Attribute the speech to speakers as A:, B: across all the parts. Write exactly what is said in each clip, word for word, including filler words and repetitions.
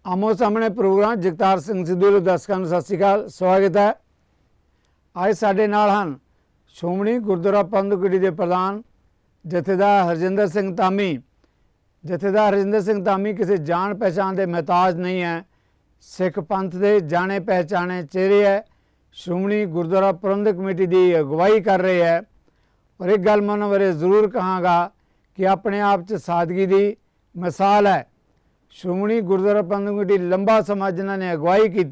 A: आमो सामने प्रोग्राम जगतार सिंह सिद्धू ਦੇ ਦਰਸ਼ਕਾਂ ਨੂੰ ਸਤਿ ਸ਼੍ਰੀ ਅਕਾਲ। ਸਵਾਗਤ ਹੈ। ਅੱਜ ਸਾਡੇ ਨਾਲ ਹਨ ਸ਼੍ਰੋਮਣੀ ਗੁਰਦੁਆਰਾ ਪ੍ਰਬੰਧਕ ਕਮੇਟੀ ਦੇ ਪ੍ਰਧਾਨ ਜਥੇਦਾਰ ਹਰਜਿੰਦਰ ਸਿੰਘ ਧਾਮੀ। ਜਥੇਦਾਰ ਹਰਜਿੰਦਰ ਸਿੰਘ ਧਾਮੀ ਕਿਸੇ ਜਾਣ ਪਹਿਚਾਣ ਦੇ ਮਹਤਾਜ नहीं है, सिख पंथ के जाने पहचाने चेहरे है। श्रोमणी गुरुद्वारा प्रबंधक कमेटी की अगवाई कर रहे हैं और एक गल मैं उन्होंने बारे जरूर कहांगा कि अपने आप च सादगी की मिसाल है। श्रोमणी गुरुद्वारा प्रबंधक कमेटी लंबा समा जिन्होंने अगवाई की,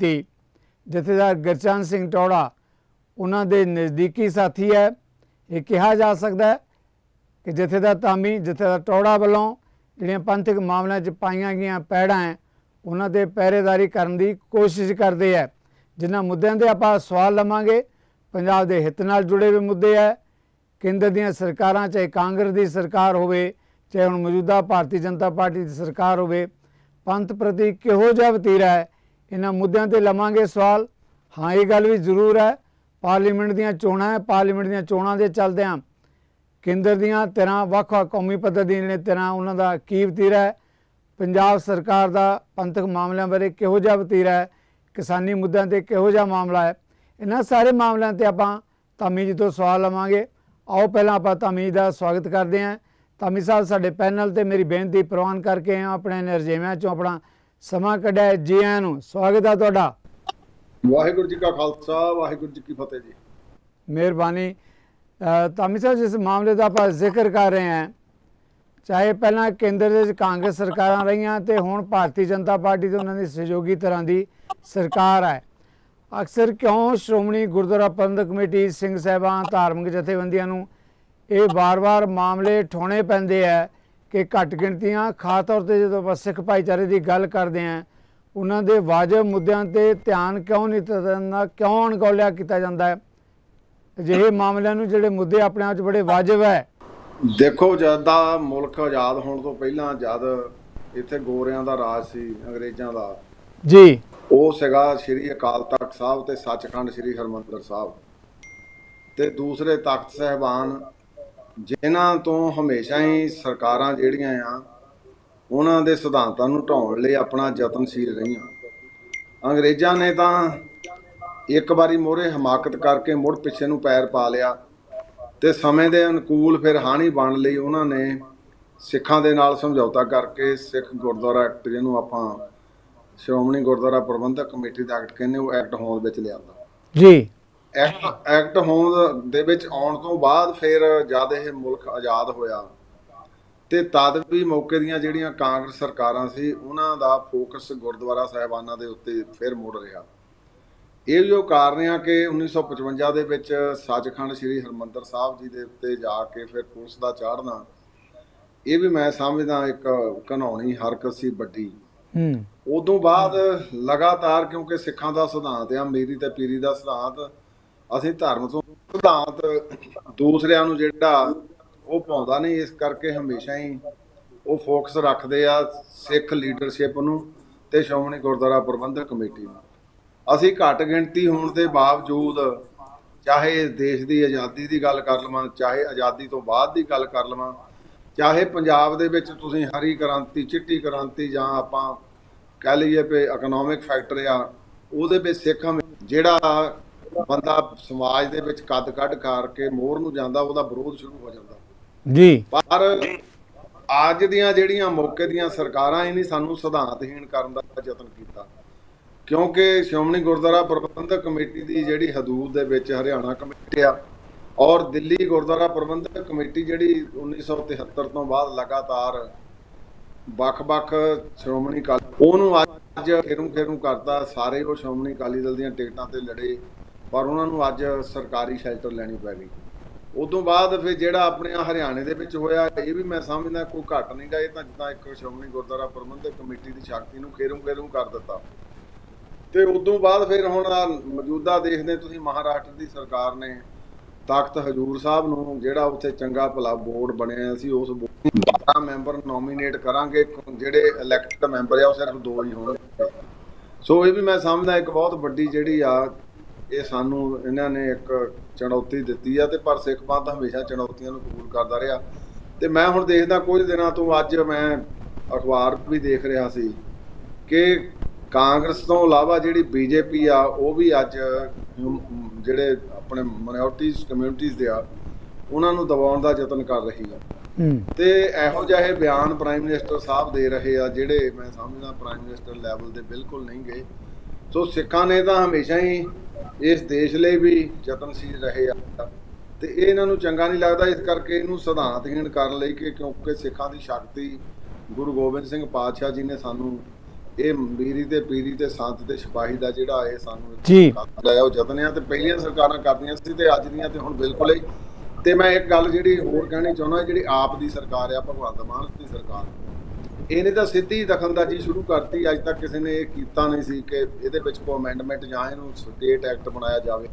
A: जथेदार गुरचरण सिंह टौड़ा उन्होंने नज़दीकी साथी है। ये कहा जा सकता है कि जथेदार धामी जथेदार टौड़ा वालों जिहड़ियां पंथक मामलों च पाईयां गईयां पैड़ां है उन्होंने पहरेदारी करने की कोशिश करते हैं। जिन्होंने मुद्दों पर आप सवाल लवांगे, पंजाब के हित नाल जुड़े हुए मुद्दे है। केंद्र दी सरकारां चाहे कांग्रेस की सरकार होवे चाहे हुण मौजूदा भारतीय जनता पार्टी की सरकार होवे, पंथ प्रति किहो जिहा वतीरा है, इन्हां मुद्दों पर लवांगे सवाल। हाँ, ये गल भी जरूर है, पार्लीमेंट दीयां चोणां है, पार्लीमेंट दीयां चोणां दे चलदिआं केंद्र दीयां तिरां वख-वख कौमी पद्धर दी जिहड़े तिरां उन्हां दा की वतीरा है, पंजाब सरकार का पंथक मामलों बारे किहो जिहा वतीरा है, किसानी मुद्दों पर किहो जिहा मामला है, इन्हां सारे मामलों पर आपां धामी जी तो सवाल लवांगे। आओ पहला आप धामी जी का स्वागत करते हैं। धामी साहब साडे पैनल ते मेरी बेनती प्रवान करके अपने रजेवियां चों अपना समा कढ़िया। जी आयां नूं स्वागत है तुहाडा।
B: वाहिगुरू जी का खालसा वाहिगुरू जी की फतेह जी।
A: मेहरबानी। धामी साहब जिस मामले का आप जिक्र कर रहे हैं, चाहे पहला केंद्र के कांग्रेस सरकारां रहीआं ते हुण भारतीय जनता पार्टी तो उन्होंने सहयोगी तरह की सरकार है, अक्सर क्यों श्रोमणी गुरुद्वारा प्रबंधक कमेटी सिंह साहिबान धार्मिक जथेबंदियां नूं ये बार बार मामले ठोने पैंदे है कि घट गिणतियां खास तौर पर जो आप सिख भाईचारे की गल करते हैं उन्होंने वाजिब मुद्दों पर ध्यान क्यों नहीं दिता जाता, क्यों अणगौलिया किया जाता है? अजिहे मामलों नूं जिहड़े मुद्दे अपने आप बड़े वाजिब है।
B: देखो, जद दा मुल्क आज़ाद होने तो पहला जद इत्थे गोरियां दा राज सी अंग्रेज़ां दा
A: जी,
B: ਉਹ ਸੀਗਾ श्री अकाल तख्त साहब ते सचखंड श्री हरमंदर साहब ते दूसरे तख्त साहिबान जिन्हां तो हमेशा ही सरकारां ਜਿਹੜੀਆਂ ਆ ਉਹਨਾਂ ਦੇ ਸਿਧਾਂਤਾਂ ਨੂੰ ਢਾਉਣ ਲਈ ਆਪਣਾ ਯਤਨਸ਼ੀਲ ਰਹੀਆਂ। ਅੰਗਰੇਜ਼ਾਂ ਨੇ ਤਾਂ ਇੱਕ ਵਾਰੀ ਮੋਹਰੇ ਹਮਾਕਤ ਕਰਕੇ ਮੁੜ ਪਿੱਛੇ ਨੂੰ ਪੈਰ ਪਾ ਲਿਆ ਤੇ ਸਮੇਂ ਦੇ ਅਨੁਕੂਲ ਫਿਰ ਹਾਣੀ ਬਣ ਲਈ ਉਹਨਾਂ ਨੇ ਸਿੱਖਾਂ ਦੇ ਨਾਲ ਸਮਝੌਤਾ ਕਰਕੇ ਸਿੱਖ ਗੁਰਦੁਆਰਾ ਐਕਟ ਜਿਹਨੂੰ ਆਪਾਂ श्रोमणी गुरुद्वारा प्रबंधक कमेटी का एक्ट कहने वो एक्ट होंद विच लिआंदा
A: जी।
B: एक्ट एक्ट होंद दे विच आउण तो बाद फिर जद ये मुल्क आज़ाद होया ते तद भी मौके दीआं जिहड़ियां कांग्रेस सरकारां सी उन्हां दा फोकस गुरुद्वारा साहिबानां दे उत्ते फिर मुड़ रहा। ये भी कारण आ कि उन्नीस सौ पचवंजा दे विच सचखंड श्री हरमंदर साहब जी दे उत्ते जाके फिर पुलिस दा चाढ़ना, ये भी मैं समझदा एक घिनौनी हरकत सी वड्डी। उदों बाद लगातार क्योंकि सिखां दा सिद्धांत आ मेरी ते पीरी दा सिद्धांत, असीं धर्म तो सिद्धांत दूसरिਆਂ ਨੂੰ ਜਿਹੜਾ ਉਹ ਪਾਉਂਦਾ नहीं, इस करके हमेशा ही वो फोकस रखते आ सिख लीडरशिप ਨੂੰ ਤੇ ਸ਼੍ਰੋਮਣੀ ਗੁਰਦੁਆਰਾ ਪ੍ਰਬੰਧਕ ਕਮੇਟੀ ਨੂੰ। ਅਸੀਂ ਘੱਟ ਗਿਣਤੀ ਹੋਣ ਦੇ ਬਾਵਜੂਦ ਚਾਹੇ ਇਸ ਦੇਸ਼ ਦੀ ਆਜ਼ਾਦੀ ਦੀ ਗੱਲ ਕਰ ਲਵਾਂ, ਚਾਹੇ ਆਜ਼ਾਦੀ ਤੋਂ ਬਾਅਦ ਦੀ ਗੱਲ ਕਰ ਲਵਾਂ, ਚਾਹੇ ਪੰਜਾਬ ਦੇ ਵਿੱਚ ਤੁਸੀਂ ਹਰੀ ਕ੍ਰਾਂਤੀ ਚਿੱਟੀ ਕ੍ਰਾਂਤੀ ਜਾਂ ਆਪਾਂ कह लीए पे इकोनॉमिक फैक्टर आ ਉਹਦੇ ਵਿੱਚ ਸਿੱਖ ਜਿਹੜਾ ਬੰਦਾ ਸਮਾਜ ਦੇ ਵਿੱਚ ਕੱਦ ਕੱਢ ਕਰਕੇ ਮੋਹਰ ਨੂੰ ਜਾਂਦਾ ਉਹਦਾ ਵਿਰੋਧ ਸ਼ੁਰੂ ਹੋ ਜਾਂਦਾ
A: ਜੀ।
B: ਪਰ ਅੱਜ ਦੀਆਂ ਜਿਹੜੀਆਂ ਮੌਕੇ ਦੀਆਂ ਸਰਕਾਰਾਂ ਹੀ ਨਹੀਂ ਸਾਨੂੰ ਸਿਧਾਂਤਹੀਣ ਕਰਨ ਦਾ ਯਤਨ ਕੀਤਾ, ਕਿਉਂਕਿ ਸ਼੍ਰੋਮਣੀ ਗੁਰਦੁਆਰਾ ਪ੍ਰਬੰਧਕ ਕਮੇਟੀ ਦੀ ਜਿਹੜੀ ਹਦੂਦ ਦੇ ਵਿੱਚ ਹਰਿਆਣਾ ਕਮੇਟੀ ਆ ਔਰ ਦਿੱਲੀ ਗੁਰਦੁਆਰਾ ਪ੍ਰਬੰਧਕ ਕਮੇਟੀ ਜਿਹੜੀ ਉੱਨੀ ਸੌ ਤਿਹੱਤਰ ਤੋਂ ਬਾਅਦ ਲਗਾਤਾਰ ਵੱਖ-ਵੱਖ ਸ਼੍ਰੋਮਣੀ ਅਕਾਲੀ ਉਹਨੂੰ ਅੱਜ ਖੇਰੂ ਖੇਰੂ ਕਰਦਾ। ਸਾਰੇ ਉਹ ਸ਼੍ਰੋਮਣੀ ਅਕਾਲੀ ਦਲ ਦੀਆਂ ਟਿਕਟਾਂ ਤੇ ਲੜੇ ਪਰ ਉਹਨਾਂ ਨੂੰ ਅੱਜ ਸਰਕਾਰੀ ਸ਼ੈਲਟਰ ਲੈਣੀ ਪੈ ਗਈ। ਉਦੋਂ ਬਾਅਦ ਫਿਰ ਜਿਹੜਾ ਆਪਣੇ ਹਰਿਆਣੇ ਦੇ ਵਿੱਚ ਹੋਇਆ ਇਹ ਵੀ ਮੈਂ ਸਮਝਦਾ ਕੋਈ ਘੱਟ ਨਹੀਂ ਗਾ, ਇਹ ਤਾਂ ਜਿੱਦਾਂ ਇੱਕ ਸ਼੍ਰੋਮਣੀ ਗੁਰਦੁਆਰਾ ਪ੍ਰਬੰਧਕ ਕਮੇਟੀ ਦੀ ਸ਼ਕਤੀ ਨੂੰ ਖੇਰੂ ਖੇਰੂ ਕਰ ਦਿੱਤਾ। ਤੇ ਉਦੋਂ ਬਾਅਦ ਫਿਰ ਹੁਣ ਮੌਜੂਦਾ ਦੇਖਦੇ ਤੁਸੀਂ ਮਹਾਰਾਸ਼ਟਰ ਦੀ ਸਰਕਾਰ ਨੇ ਤਖਤ ਹਜ਼ੂਰ ਸਾਹਿਬ ਨੂੰ ਜਿਹੜਾ ਉੱਥੇ ਚੰਗਾ ਭਲਾ ਬੋਰਡ ਬਣਿਆ ਸੀ ਉਸ ਬਾਰਾਂ ਮੈਂਬਰ ਨੋਮੀਨੇਟ ਕਰਾਂਗੇ, ਜਿਹੜੇ ਇਲੈਕਟਡ ਮੈਂਬਰ ਆ ਉਹ ਸਿਰਫ ਦੋ ਹੀ ਹੋਣਗੇ। ਸੋ ਇਹ ਵੀ ਮੈਂ ਸਮਝਦਾ ਇੱਕ ਬਹੁਤ ਵੱਡੀ ਜਿਹੜੀ ਆ ਇਹ ਸਾਨੂੰ ਇਹਨਾਂ ਨੇ ਇੱਕ ਚੁਣੌਤੀ ਦਿੱਤੀ ਆ ਤੇ ਪਰ ਸਿੱਖ ਪੰਥ ਹਮੇਸ਼ਾ ਚੁਣੌਤੀਆਂ ਨੂੰ ਕਬੂਲ ਕਰਦਾ ਰਿਹਾ। ਤੇ ਮੈਂ ਹੁਣ ਦੇਖਦਾ ਕੁਝ ਦਿਨਾਂ ਤੋਂ ਅੱਜ ਮੈਂ ਅਖਬਾਰ ਵੀ ਦੇਖ ਰਿਹਾ ਸੀ ਕਿ ਕਾਂਗਰਸ ਤੋਂ ਇਲਾਵਾ ਜਿਹੜੀ ਬੀਜੇਪੀ ਆ ਉਹ ਵੀ ਅੱਜ ਜਿਹੜੇ ਆਪਣੇ ਮਾਈਨੋਰਟੀਜ਼ ਕਮਿਊਨਿਟੀਜ਼ ਦੇ ਆ ਉਹਨਾਂ ਨੂੰ ਦਬਾਉਣ ਦਾ ਯਤਨ ਕਰ ਰਹੀ ਆ ਤੇ ਇਹੋ ਜਿਹੇ ਬਿਆਨ ਪ੍ਰਾਈਮ ਮਿਨਿਸਟਰ ਸਾਹਿਬ ਦੇ ਰਹੇ ਆ ਜਿਹੜੇ ਮੈਂ ਸਮਝਦਾ ਪ੍ਰਾਈਮ ਮਿਨਿਸਟਰ ਲੈਵਲ ਦੇ ਬਿਲਕੁਲ ਨਹੀਂ ਗਏ। ਸੋ ਸਿੱਖਾਂ ਨੇ ਤਾਂ ਹਮੇਸ਼ਾ ਹੀ ਇਸ ਦੇਸ਼ ਲਈ ਵੀ ਯਤਨਸ਼ੀਲ ਰਹੇ ਆ ਤੇ ਇਹ ਇਹਨਾਂ ਨੂੰ ਚੰਗਾ ਨਹੀਂ ਲੱਗਦਾ। ਇਸ ਕਰਕੇ ਇਹਨੂੰ ਸਿਧਾਂਤਹੀਣ ਕਰਨ ਲਈ ਕਿ ਕਿਉਂਕਿ ਸਿੱਖਾਂ ਦੀ ਸ਼ਕਤੀ ਗੁਰੂ ਗੋਬਿੰਦ ਸਿੰਘ ਪਾਤਸ਼ਾਹ ਜੀ ਨੇ ਸਾਨੂੰ ਇਹ ਮੀਰੀ ਤੇ ਪੀਰੀ ਤੇ ਸੰਤ ਤੇ ਸਿਪਾਹੀ ਦਾ ਜਿਹੜਾ ਇਹ ਸਾਨੂੰ ਲਾਇਆ ਉਹ ਯਤਨ ਆ ਤੇ ਪਹਿਲੀਆਂ ਸਰਕਾਰਾਂ ਕਰਦੀਆਂ ਸੀ ਤੇ ਅੱਜ ਦੀਆਂ ਤੇ ਹੁਣ ਬਿਲਕੁਲ ਹੀ। ਤੇ ਮੈਂ ਇੱਕ ਗੱਲ ਜਿਹੜੀ ਹੋਰ ਕਹਿਣੀ ਚਾਹੁੰਦਾ, ਜਿਹੜੀ ਆਪ ਦੀ ਸਰਕਾਰ ਆ ਭਗਵੰਤ ਮਾਨ ਦੀ ਸਰਕਾਰ, ਇਹਨੇ ਤਾਂ ਸਿੱਧੀ ਦਖਲਅੰਦਾਜ਼ੀ ਸ਼ੁਰੂ ਕਰਤੀ। ਅੱਜ ਤੱਕ ਕਿਸੇ ਨੇ ਇਹ ਕੀਤਾ ਨਹੀਂ ਸੀ ਕਿ ਇਹਦੇ ਵਿੱਚ ਕੋਈ ਅਮੈਂਡਮੈਂਟ ਜਾਂ ਇਹਨੂੰ ਸਟੇਟ ਐਕਟ ਬਣਾਇਆ ਜਾਵੇ,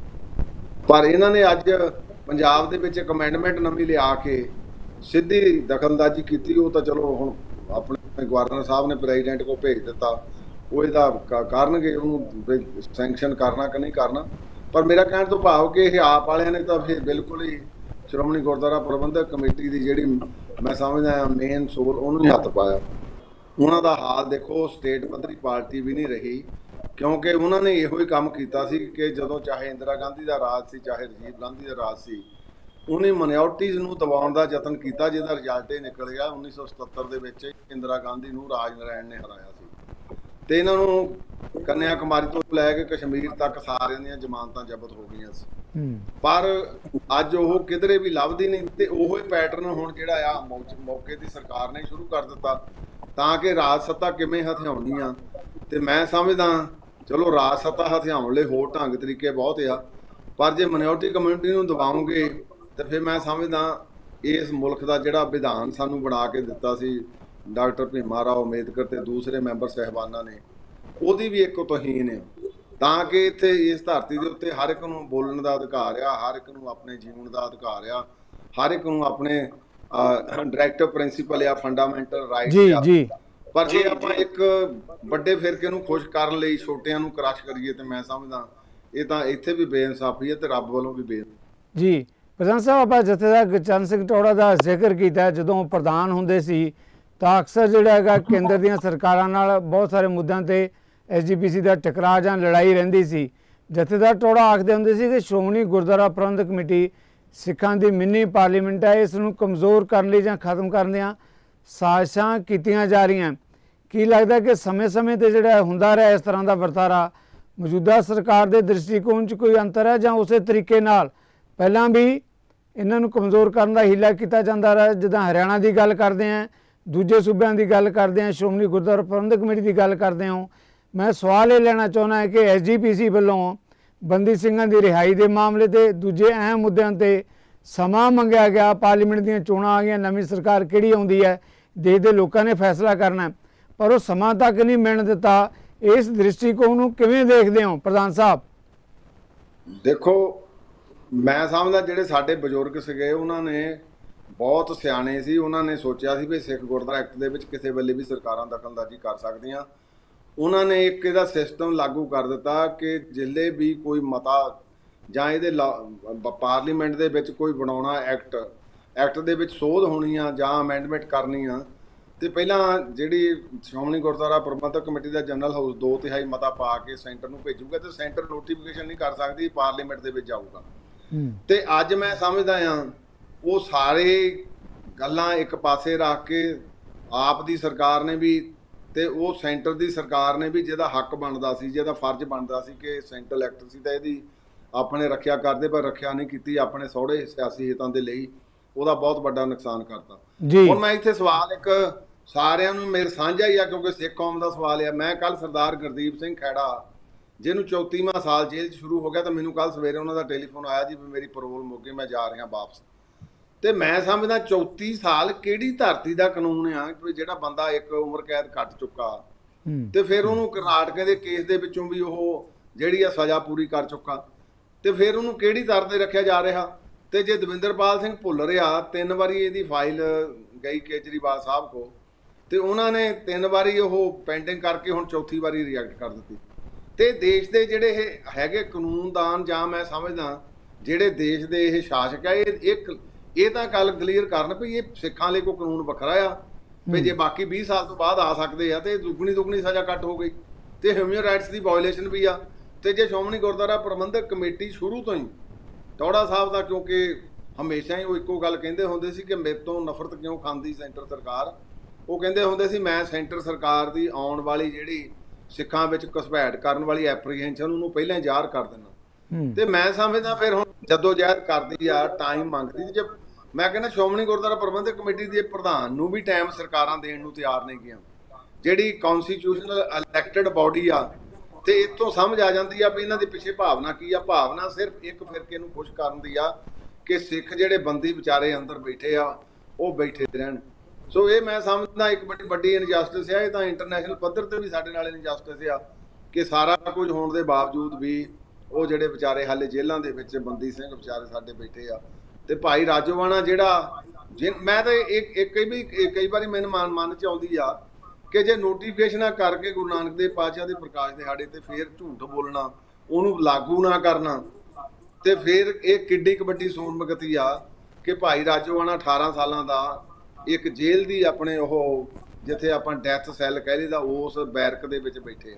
B: ਪਰ ਇਹਨਾਂ ਨੇ ਅੱਜ ਪੰਜਾਬ ਦੇ ਵਿੱਚ ਇੱਕ ਅਮੈਂਡਮੈਂਟ ਨਵੀਂ ਲਿਆ ਕੇ ਸਿੱਧੀ ਦਖਲਅੰਦਾਜ਼ੀ ਕੀਤੀ। ਉਹ ਤਾਂ ਚਲੋ ਹੁਣ ਆਪਣੇ ਗਵਰਨਰ ਸਾਹਿਬ ਨੇ ਪ੍ਰੈਜ਼ੀਡੈਂਟ ਕੋਲ ਭੇਜ ਦਿੱਤਾ, ਉਹ ਇਹਦਾ ਕਰਨਗੇ ਉਹਨੂੰ ਸੈਂਕਸ਼ਨ ਕਰਨਾ ਕਿ ਨਹੀਂ ਕਰਨਾ। ਪਰ ਮੇਰਾ ਕਹਿਣ ਤੋਂ ਭਾਵ ਕਿ ਇਹ ਆਪ ਵਾਲਿਆਂ ਨੇ ਤਾਂ ਫਿਰ ਬਿਲਕੁਲ ਹੀ ਸ਼੍ਰੋਮਣੀ ਗੁਰਦੁਆਰਾ ਪ੍ਰਬੰਧਕ ਕਮੇਟੀ ਦੀ ਜਿਹੜੀ ਮੈਂ ਸਮਝਦਾ ਮੇਨ ਸੋਲ ਉਹਨੂੰ ਹੀ ਹੱਥ ਪਾਇਆ। ਉਹਨਾਂ ਦਾ ਹਾਲ ਦੇਖੋ, ਸਟੇਟ ਪੱਧਰੀ ਪਾਰਟੀ ਵੀ ਨਹੀਂ ਰਹੀ, ਕਿਉਂਕਿ ਉਹਨਾਂ ਨੇ ਇਹੋ ਹੀ ਕੰਮ ਕੀਤਾ ਸੀ ਕਿ ਜਦੋਂ ਚਾਹੇ ਇੰਦਰਾ ਗਾਂਧੀ ਦਾ ਰਾਜ ਸੀ ਚਾਹੇ ਰਾਜੀਵ ਗਾਂਧੀ ਦਾ ਰਾਜ ਸੀ, ਉਹਨੇ ਮਾਈਨੋਰਟੀਜ਼ ਨੂੰ ਦਬਾਉਣ ਦਾ ਯਤਨ ਕੀਤਾ, ਜਿਹਦਾ ਰਿਜ਼ਲਟ ਇਹ ਨਿਕਲ ਗਿਆ ਉੱਨੀ ਸੌ ਸਤੱਤਰ ਦੇ ਵਿੱਚ ਇੰਦਰਾ ਗਾਂਧੀ ਨੂੰ ਰਾਜ ਨਾਰਾਇਣ ਨੇ ਹਰਾਇਆ ਸੀ ਤੇ ਇਹਨਾਂ ਨੂੰ ਕੰਨਿਆ ਕੁਮਾਰੀ ਤੋਂ ਲੈ ਕੇ ਕਸ਼ਮੀਰ ਤੱਕ ਸਾਰਿਆਂ ਦੀਆਂ ਜ਼ਮਾਨਤਾਂ ਜ਼ਬਤ ਹੋ ਗਈਆਂ ਸੀ। ਪਰ ਅੱਜ ਉਹ ਕਿਧਰੇ ਵੀ ਲੱਭਦੀ ਨਹੀਂ ਤੇ ਉਹੋ ਹੀ ਪੈਟਰਨ ਹੁਣ ਜਿਹੜਾ ਆ ਮੌਕੇ ਦੀ ਸਰਕਾਰ ਨੇ ਸ਼ੁਰੂ ਕਰ ਦਿੱਤਾ ਤਾਂ ਕਿ ਰਾਜ ਸੱਤਾ ਕਿਵੇਂ ਹਥਿਆਉਣੀ ਆ। ਤੇ ਮੈਂ ਸਮਝਦਾ ਚਲੋ ਰਾਜ ਸੱਤਾ ਹਥਿਆਉਣ ਲਈ ਹੋਰ ਢੰਗ ਤਰੀਕੇ ਬਹੁਤ ਆ, ਪਰ ਜੇ ਮਾਈਨੋਰਟੀ ਕਮਿਊਨਿਟੀ ਨੂੰ ਦਬਾਉਂਗੇ ਤੇ ਫਿਰ ਮੈਂ ਸਮਝਦਾ ਇਸ ਮੁਲਕ ਦਾ ਜਿਹੜਾ ਵਿਧਾਨ ਸਾਨੂੰ ਬਣਾ ਕੇ ਦਿੱਤਾ ਸੀ ਡਾਕਟਰ ਭੀਮਾ ਰਾਓ ਅੰਬੇਦਕਰ ਤੇ ਦੂਸਰੇ ਮੈਂਬਰ ਸਾਹਿਬਾਨਾਂ ਨੇ, ਉਹਦੀ ਵੀ ਇੱਕ ਤੋਹੀਨ ਹੈ। ਤਾਂ ਕਿ ਇੱਥੇ ਇਸ ਧਰਤੀ ਦੇ ਉੱਤੇ ਹਰ ਇੱਕ ਨੂੰ ਬੋਲਣ ਦਾ ਅਧਿਕਾਰ ਆ, ਹਰ ਇੱਕ ਨੂੰ ਆਪਣੇ ਜੀਵਨ ਦਾ ਅਧਿਕਾਰ ਆ, ਹਰ ਇੱਕ ਨੂੰ ਆਪਣੇ ਡਾਇਰੈਕਟਿਵ ਪ੍ਰਿੰਸੀਪਲ ਆ, ਫੰਡਾਮੈਂਟਲ ਰਾਈਟ ਆ। ਪਰ ਜੇ ਆਪਾਂ ਇੱਕ ਵੱਡੇ ਫਿਰਕੇ ਨੂੰ ਖੁਸ਼ ਕਰਨ ਲਈ ਛੋਟਿਆਂ ਨੂੰ ਕ੍ਰਸ਼ ਕਰੀਏ ਤੇ ਮੈਂ ਸਮਝਦਾ ਇਹ ਤਾਂ ਇੱਥੇ ਵੀ ਬੇਇਨਸਾਫੀ ਹੈ ਤੇ ਰੱਬ ਵੱਲੋਂ ਵੀ ਬੇ
A: ਜੀ। ਪ੍ਰਧਾਨ ਸਾਹਿਬ, ਆਪਾਂ ਜਥੇਦਾਰ ਗੁਰਚਰਨ ਸਿੰਘ ਟੌਹੜਾ ਦਾ ਜ਼ਿਕਰ ਕੀਤਾ, ਜਦੋਂ ਪ੍ਰਧਾਨ ਹੁੰਦੇ ਸੀ ਤਾਂ ਅਕਸਰ ਜਿਹੜਾ ਹੈਗਾ ਕੇਂਦਰ ਦੀਆਂ ਸਰਕਾਰਾਂ ਨਾਲ ਬਹੁਤ ਸਾਰੇ ਮੁੱਦਿਆਂ ਤੇ ਐਸ ਜੀ ਪੀ ਸੀ ਦਾ ਟਕਰਾਅ ਜਾਂ ਲੜਾਈ ਰਹਿੰਦੀ ਸੀ। ਜਥੇਦਾਰ ਟੌਹੜਾ ਆਖਦੇ ਹੁੰਦੇ ਸੀ ਕਿ ਸ਼੍ਰੋਮਣੀ ਗੁਰਦੁਆਰਾ ਪ੍ਰਬੰਧਕ ਕਮੇਟੀ ਸਿੱਖਾਂ ਦੀ ਮਿੰਨੀ ਪਾਰਲੀਮੈਂਟ ਹੈ, ਇਸ ਨੂੰ ਕਮਜ਼ੋਰ ਕਰਨ ਲਈ ਜਾਂ ਖਤਮ ਕਰਨ ਦੀਆਂ ਸਾਜ਼ਿਸ਼ਾਂ ਕੀਤੀਆਂ ਜਾ ਰਹੀਆਂ। ਕੀ ਲੱਗਦਾ ਕਿ ਸਮੇਂ-ਸਮੇਂ ਤੇ ਜਿਹੜਾ ਹੁੰਦਾ ਰਿਹਾ ਇਸ ਤਰ੍ਹਾਂ ਦਾ ਵਰਤਾਰਾ, ਮੌਜੂਦਾ ਸਰਕਾਰ ਦੇ ਦ੍ਰਿਸ਼ਟੀਕੋਣ 'ਚ ਕੋਈ ਅੰਤਰ ਹੈ ਜਾਂ ਉਸੇ ਤਰੀਕੇ ਨਾਲ ਪਹਿਲਾਂ ਵੀ ਇਹਨਾਂ ਨੂੰ ਕਮਜ਼ੋਰ ਕਰਨ ਦਾ ਹੀਲਾ ਕੀਤਾ ਜਾਂਦਾ ਰਿਹਾ? ਜਿੱਦਾਂ ਹਰਿਆਣਾ ਦੀ ਗੱਲ ਕਰਦੇ ਹਾਂ, ਦੂਜੇ ਸੂਬਿਆਂ ਦੀ ਗੱਲ ਕਰਦੇ ਹਾਂ, ਸ਼੍ਰੋਮਣੀ ਗੁਰਦੁਆਰਾ ਪ੍ਰਬੰਧਕ ਕਮੇਟੀ ਦੀ ਗੱਲ ਕਰਦੇ ਹਾਂ, ਮੈਂ ਸਵਾਲ ਇਹ ਲੈਣਾ ਚਾਹੁੰਦਾ ਹੈ ਕਿ ਐਸ ਜੀ ਪੀ ਸੀ ਵੱਲੋਂ ਬੰਦੀ ਸਿੰਘਾਂ ਦੀ ਰਿਹਾਈ ਦੇ ਮਾਮਲੇ ਤੇ ਦੂਜੇ ਅਹਿਮ ਮੁੱਦਿਆਂ ਤੇ ਸਮਾਂ ਮੰਗਿਆ ਗਿਆ, ਪਾਰਲੀਮੈਂਟ ਦੀਆਂ ਚੋਣਾਂ ਆ ਗਈਆਂ, ਨਵੀਂ ਸਰਕਾਰ ਕਿਹੜੀ ਆਉਂਦੀ ਹੈ ਦੇਸ਼ ਦੇ ਲੋਕਾਂ ਨੇ ਫੈਸਲਾ ਕਰਨਾ, ਪਰ ਉਹ ਸਮਾਂ ਤੱਕ ਨਹੀਂ ਮਿਲਣ ਦਿੱਤਾ। ਇਸ ਦ੍ਰਿਸ਼ਟੀਕੋਣ ਨੂੰ ਕਿਵੇਂ ਦੇਖਦੇ ਹੋ ਪ੍ਰਧਾਨ ਸਾਹਿਬ?
B: ਦੇਖੋ, ਮੈਂ ਸਮਝਦਾ ਜਿਹੜੇ ਸਾਡੇ ਬਜ਼ੁਰਗ ਸੀਗੇ ਉਹਨਾਂ ਨੇ ਬਹੁਤ ਸਿਆਣੇ ਸੀ, ਉਹਨਾਂ ਨੇ ਸੋਚਿਆ ਸੀ ਵੀ ਸਿੱਖ ਗੁਰਦੁਆਰਾ ਐਕਟ ਦੇ ਵਿੱਚ ਕਿਸੇ ਵੇਲੇ ਵੀ ਸਰਕਾਰਾਂ ਦਖਲਅੰਦਾਜ਼ੀ ਕਰ ਸਕਦੀਆਂ। ਉਹਨਾਂ ਨੇ ਇੱਕ ਇਹਦਾ ਸਿਸਟਮ ਲਾਗੂ ਕਰ ਦਿੱਤਾ ਕਿ ਜਿੱਲੇ ਵੀ ਕੋਈ ਮਤਾ ਜਾਂ ਇਹਦੇ ਪਾਰਲੀਮੈਂਟ ਦੇ ਵਿੱਚ ਕੋਈ ਬਣਾਉਣਾ ਐਕਟ ਐਕਟ ਦੇ ਵਿੱਚ ਸੋਧ ਹੋਣੀ ਆ ਜਾਂ ਅਮੈਂਡਮੈਂਟ ਕਰਨੀ ਆ ਤੇ ਪਹਿਲਾਂ ਜਿਹੜੀ ਸ਼੍ਰੋਮਣੀ ਗੁਰਦੁਆਰਾ ਪ੍ਰਬੰਧਕ ਕਮੇਟੀ ਦਾ ਜਨਰਲ ਹਾਊਸ ਦੋ ਤਿਹਾਈ ਮਤਾ ਪਾ ਕੇ ਸੈਂਟਰ ਨੂੰ ਭੇਜੂਗਾ ਤੇ ਸੈਂਟਰ ਨੋਟੀਫਿਕੇਸ਼ਨ ਨਹੀਂ ਕਰ ਸਕਦੀ, ਪਾਰਲੀਮੈਂਟ ਦੇ ਵਿੱਚ ਜਾਊਗਾ। ਤੇ ਅੱਜ ਮੈਂ ਸਮਝਦਾ ਆ ਉਹ ਸਾਰੇ ਗੱਲਾਂ ਇੱਕ ਪਾਸੇ ਰੱਖ ਕੇ ਆਪ ਦੀ ਸਰਕਾਰ ਨੇ ਵੀ ਤੇ ਉਹ ਸੈਂਟਰ ਦੀ ਸਰਕਾਰ ਨੇ ਵੀ ਜਿਹਦਾ ਹੱਕ ਬਣਦਾ ਸੀ, ਜਿਹਦਾ ਫਰਜ਼ ਬਣਦਾ ਸੀ ਕਿ ਸੈਂਟਰਲ ਐਕਟ ਸੀ ਤਾਂ ਇਹਦੀ ਆਪਣੇ ਰੱਖਿਆ ਕਰਦੇ, ਪਰ ਰੱਖਿਆ ਨਹੀਂ ਕੀਤੀ, ਆਪਣੇ ਸਹੁਰੇ ਸਿਆਸੀ ਹਿੱਤਾਂ ਦੇ ਲਈ ਉਹਦਾ ਬਹੁਤ ਵੱਡਾ ਨੁਕਸਾਨ ਕਰਤਾ। ਹੁਣ ਮੈਂ ਇੱਥੇ ਸਵਾਲ ਇੱਕ ਸਾਰਿਆਂ ਨੂੰ ਮੇਰੇ ਸਾਂਝਾ ਹੀ ਆ ਕਿਉਂਕਿ ਸਿੱਖ ਕੌਮ ਦਾ ਸਵਾਲ ਆ। ਮੈਂ ਕੱਲ ਸਰਦਾਰ ਗੁਰਦੀਪ ਸਿੰਘ ਖੈੜਾ ਜਿਹਨੂੰ ਚੌਂਤੀਵਾਂ ਸਾਲ ਜੇਲ੍ਹ 'ਚ ਸ਼ੁਰੂ ਹੋ ਗਿਆ ਤਾਂ ਮੈਨੂੰ ਕੱਲ ਸਵੇਰੇ ਉਹਨਾਂ ਦਾ ਟੈਲੀਫੋਨ ਆਇਆ ਜੀ ਵੀ ਮੇਰੀ ਪੈਰੋਲ ਮੁੱਕ ਗਈ, ਮੈਂ ਜਾ ਰਿਹਾ ਵਾਪਸ। ਤੇ ਮੈਂ ਸਮਝਦਾ ਚੌਂਤੀ ਸਾਲ ਕਿਹੜੀ ਧਰਤੀ ਦਾ ਕਾਨੂੰਨ ਆ ਕਿ ਜਿਹੜਾ ਬੰਦਾ ਇੱਕ ਉਮਰ ਕੈਦ ਕੱਟ ਚੁੱਕਾ ਤੇ ਫਿਰ ਉਹਨੂੰ ਕਰਨਾਟਕ ਦੇ ਕੇਸ ਦੇ ਵਿੱਚੋਂ ਵੀ ਉਹ ਜਿਹੜੀ ਆ ਸਜ਼ਾ ਪੂਰੀ ਕਰ ਚੁੱਕਾ ਤੇ ਫਿਰ ਉਹਨੂੰ ਕਿਹੜੀ ਦਰ ਤੇ ਰੱਖਿਆ ਜਾ ਰਿਹਾ? ਤੇ ਜੇ ਦਵਿੰਦਰਪਾਲ ਸਿੰਘ ਭੁੱਲਰ ਆ, ਤਿੰਨ ਵਾਰੀ ਇਹਦੀ ਫਾਈਲ ਗਈ ਕੇਜਰੀਵਾਲ ਸਾਹਿਬ ਕੋ ਤੇ ਉਹਨਾਂ ਨੇ ਤਿੰਨ ਵਾਰੀ ਉਹ ਪੈਂਡਿੰਗ ਕਰਕੇ ਹੁਣ ਚੌਥੀ ਵਾਰੀ ਰਿਜੈਕਟ ਕਰ ਦਿੱਤੀ। ਤੇ ਦੇਸ਼ ਦੇ ਜਿਹੜੇ ਇਹ ਹੈਗੇ ਕਾਨੂੰਨਦਾਨ ਜਾਂ ਮੈਂ ਸਮਝਦਾ ਜਿਹੜੇ ਦੇਸ਼ ਦੇ ਇਹ ਸ਼ਾਸਕ ਆ, ਇਹ ਇੱਕ ਇਹ ਤਾਂ ਗੱਲ ਕਲੀਅਰ ਕਰਨ ਵੀ ਇਹ ਸਿੱਖਾਂ ਲਈ ਕੋਈ ਕਾਨੂੰਨ ਵੱਖਰਾ ਆ ਵੀ ਜੇ ਬਾਕੀ ਵੀਹ ਸਾਲ ਤੋਂ ਬਾਅਦ ਆ ਸਕਦੇ ਆ ਤੇ ਦੁੱਗਣੀ ਦੁੱਗਣੀ ਸਜ਼ਾ ਕੱਟ ਹੋ ਗਈ। ਤੇ ਹਿਊਮਨ ਰਾਈਟਸ ਦੀ ਵਾਇਓਲੇਸ਼ਨ ਵੀ ਆ। ਤੇ ਜੇ ਸ਼੍ਰੋਮਣੀ ਗੁਰਦੁਆਰਾ ਪ੍ਰਬੰਧਕ ਕਮੇਟੀ ਸ਼ੁਰੂ ਤੋਂ ਹੀ ਟੌੜਾ ਸਾਹਿਬ ਦਾ, ਕਿਉਂਕਿ ਹਮੇਸ਼ਾ ਹੀ ਉਹ ਇੱਕੋ ਗੱਲ ਕਹਿੰਦੇ ਹੁੰਦੇ ਸੀ ਕਿ ਮੇਰੇ ਤੋਂ ਨਫ਼ਰਤ ਕਿਉਂ ਖਾਂਦੀ ਸੈਂਟਰ ਸਰਕਾਰ, ਉਹ ਕਹਿੰਦੇ ਹੁੰਦੇ ਸੀ ਮੈਂ ਸੈਂਟਰ ਸਰਕਾਰ ਦੀ ਆਉਣ ਵਾਲੀ ਜਿਹੜੀ ਸਿੱਖਾਂ ਵਿੱਚ ਘੁਸਪੈਠ ਕਰਨ ਵਾਲੀ ਐਪਰੀਹੈਂਸ਼ਨ ਉਹਨੂੰ ਪਹਿਲਾਂ ਹੀ ਜ਼ਾਹਰ ਕਰ ਦੇਣਾ। ਤੇ ਮੈਂ ਸਮਝਦਾ ਫਿਰ ਹੁਣ ਜਦੋਂ ਜਹਿਦ ਕਰਦੀ ਆ, ਟਾਈਮ ਮੰਗਦੀ, ਜੇ ਮੈਂ ਕਹਿੰਦਾ ਸ਼੍ਰੋਮਣੀ ਗੁਰਦੁਆਰਾ ਪ੍ਰਬੰਧਕ ਕਮੇਟੀ ਦੇ ਪ੍ਰਧਾਨ ਨੂੰ ਵੀ ਟਾਈਮ ਸਰਕਾਰਾਂ ਦੇਣ ਨੂੰ ਤਿਆਰ ਨਹੀਂ ਗਈਆਂ, ਜਿਹੜੀ ਕੌਨਸਟੀਟਿਊਸ਼ਨਲ ਇਲੈਕਟਡ ਬਾਡੀ ਆ। ਤੇ ਇੱਥੋਂ ਸਮਝ ਆ ਜਾਂਦੀ ਆ ਵੀ ਇਹਨਾਂ ਦੇ ਪਿੱਛੇ ਭਾਵਨਾ ਕੀ ਆ। ਭਾਵਨਾ ਸਿਰਫ ਇੱਕ ਫਿਰਕੇ ਨੂੰ ਖੁਸ਼ ਕਰਨ ਦੀ ਆ ਕਿ ਸਿੱਖ ਜਿਹੜੇ ਬੰਦੀ ਵਿਚਾਰੇ ਅੰਦਰ ਬੈਠੇ ਆ ਉਹ ਬੈਠੇ ਰਹਿਣ। ਸੋ ਇਹ ਮੈਂ ਸਮਝਦਾ ਇੱਕ ਵੱਡੀ ਵੱਡੀ ਇਨਜਸਟਿਸ ਆ। ਇਹ ਤਾਂ ਇੰਟਰਨੈਸ਼ਨਲ ਪੱਧਰ ਤੇ ਵੀ ਸਾਡੇ ਨਾਲ ਇਨਜਸਟਿਸ ਆ ਕਿ ਸਾਰਾ ਕੁਝ ਹੋਣ ਦੇ ਬਾਵਜੂਦ ਵੀ ਉਹ ਜਿਹੜੇ ਵਿਚਾਰੇ ਹਾਲੇ ਜੇਲ੍ਹਾਂ ਦੇ ਵਿੱਚ ਬੰਦੀ ਸਿੰਘ ਵਿਚਾਰੇ ਸਾਡੇ ਬੈਠੇ ਆ। ਤੇ ਭਾਈ ਰਾਜੋਆਣਾ ਜਿਹੜਾ ਮੈਂ ਤਾਂ ਇੱਕ ਇੱਕ ਕਈ ਵੀ ਕਈ ਵਾਰੀ ਮੈਨੂੰ ਮਨ ਮਨ ਚ ਆਉਂਦੀ ਆ ਕਿ ਜੇ ਨੋਟੀਫਿਕੇਸ਼ਨਾਂ ਕਰਕੇ ਗੁਰੂ ਨਾਨਕ ਦੇਵ ਪਾਤਸ਼ਾਹ ਦੇ ਪ੍ਰਕਾਸ਼ ਦਿਹਾੜੇ ਤੇ ਫਿਰ ਝੂਠ ਬੋਲਣਾ, ਉਹਨੂੰ ਲਾਗੂ ਨਾ ਕਰਨਾ, ਤੇ ਫਿਰ ਇਹ ਕਿੱਡੀ ਕੁ ਵੱਡੀ ਸੂਰਮਗਤੀ ਆ ਕਿ ਭਾਈ ਰਾਜੋਆਣਾ ਅਠਾਰਾਂ ਸਾਲਾਂ ਦਾ ਇੱਕ ਜੇਲ੍ਹ ਦੀ ਆਪਣੇ ਉਹ ਜਿੱਥੇ ਆਪਾਂ ਡੈਥ ਸੈੱਲ ਕਹਿ ਲਈਦਾ ਉਸ ਬੈਰਕ ਦੇ ਵਿੱਚ ਬੈਠੇ ਆ।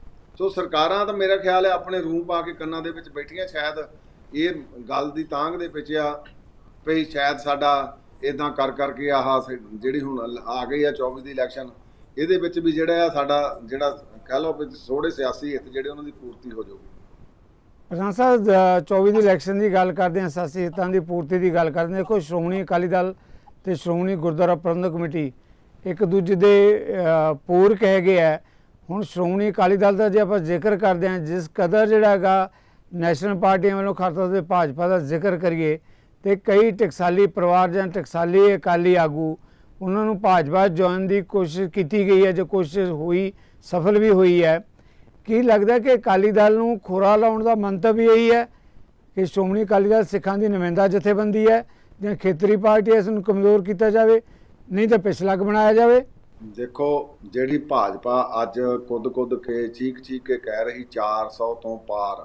B: ਸੋ ਸਰਕਾਰਾਂ ਤਾਂ ਮੇਰਾ ਖਿਆਲ ਹੈ ਆਪਣੇ ਰੂਹ ਪਾ ਕੇ ਕੰਨਾਂ ਦੇ ਵਿੱਚ ਬੈਠੀਆਂ। ਸ਼ਾਇਦ ਇਹ ਗੱਲ ਦੀ ਤਾਂਘ ਦੇ ਵਿੱਚ ਆ ਵੀ ਸ਼ਾਇਦ ਸਾਡਾ ਇਦਾਂ ਕਰ ਕਰਕੇ ਆਹ ਜਿਹੜੀ ਹੁਣ ਆ ਗਈ ਆ ਚੌਵੀ ਦੀ ਇਲੈਕਸ਼ਨ, ਇਹਦੇ ਵਿੱਚ ਵੀ ਜਿਹੜਾ ਆ ਸਾਡਾ ਜਿਹੜਾ ਕਹਿ ਲਓ ਵੀ ਥੋੜੇ ਸਿਆਸੀ ਹਿੱਤ ਜਿਹੜੇ ਉਹਨਾਂ ਦੀ ਪੂਰਤੀ ਹੋ ਜਾਊਗੀ।
A: ਪ੍ਰਧਾਨ ਸਾਹਿਬ ਚੌਵੀ ਦੀ ਇਲੈਕਸ਼ਨ ਦੀ ਗੱਲ ਕਰਦੇ ਹਾਂ, ਸਿਆਸੀ ਹਿੱਤਾਂ ਦੀ ਪੂਰਤੀ ਦੀ ਗੱਲ ਕਰਦੇ ਹਾਂ। ਦੇਖੋ ਸ਼੍ਰੋਮਣੀ ਅਕਾਲੀ ਦਲ ਤੇ ਸ਼੍ਰੋਮਣੀ ਗੁਰਦੁਆਰਾ ਪ੍ਰਬੰਧਕ ਕਮੇਟੀ ਇੱਕ ਦੂਜੇ ਦੇ ਪੂਰਕ ਹੈਗੇ ਆ। ਹੁਣ ਸ਼੍ਰੋਮਣੀ ਅਕਾਲੀ ਦਲ ਦਾ ਜੇ ਆਪਾਂ ਜ਼ਿਕਰ ਕਰਦੇ ਹਾਂ, ਜਿਸ ਕਦਰ ਜਿਹੜਾ ਹੈਗਾ ਨੈਸ਼ਨਲ ਪਾਰਟੀਆਂ ਵੱਲੋਂ ਖਾਸ ਤੌਰ 'ਤੇ ਭਾਜਪਾ ਦਾ ਜ਼ਿਕਰ ਕਰੀਏ ਤੇ ਕਈ ਟਕਸਾਲੀ ਪਰਿਵਾਰ ਜਾਂ ਟਕਸਾਲੀ ਅਕਾਲੀ ਆਗੂ ਉਹਨਾਂ ਨੂੰ ਭਾਜਪਾ ਜੁਆਇਨ ਦੀ ਕੋਸ਼ਿਸ਼ ਕੀਤੀ ਗਈ ਹੈ, ਜੋ ਕੋਸ਼ਿਸ਼ ਹੋਈ ਸਫਲ ਵੀ ਹੋਈ ਹੈ। ਕੀ ਲੱਗਦਾ ਕਿ ਅਕਾਲੀ ਦਲ ਨੂੰ ਖੋਰਾ ਲਾਉਣ ਦਾ ਮੰਤਵ ਇਹੀ ਹੈ ਕਿ ਸ਼੍ਰੋਮਣੀ ਅਕਾਲੀ ਦਲ ਸਿੱਖਾਂ ਦੀ ਨੁਮਾਇੰਦਾ ਜਥੇਬੰਦੀ ਹੈ ਜਾਂ ਖੇਤਰੀ ਪਾਰਟੀ ਇਸ ਨੂੰ ਕਮਜ਼ੋਰ ਕੀਤਾ ਜਾਵੇ, ਨਹੀਂ ਤਾਂ ਪਿਛਲੱਗ ਬਣਾਇਆ ਜਾਵੇ?
B: ਦੇਖੋ ਜਿਹੜੀ ਭਾਜਪਾ ਅੱਜ ਕੁੱਦ ਕੁੱਦ ਕੇ ਚੀਕ ਚੀਕ ਕੇ ਕਹਿ ਰਹੀ ਚਾਰ ਸੌ ਤੋਂ ਪਾਰ,